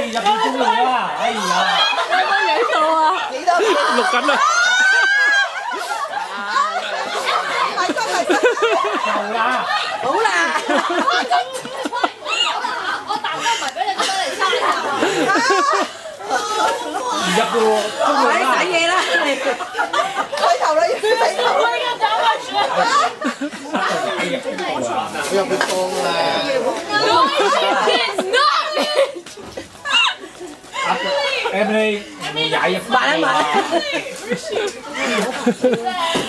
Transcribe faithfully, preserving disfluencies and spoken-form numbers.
入邊中路啊！哎呀， 有冇影到啊？ 影到錄緊啦！ 係真係真。 好啦， 好啦。 我大哥唔係俾你出嚟參考。 唔入嘅喎，中路啦。 洗嘢啦，洗頭啦，要洗頭。 我要找我學。 入去放啦。 No, it's not. Emily，你踩入。 慢一慢。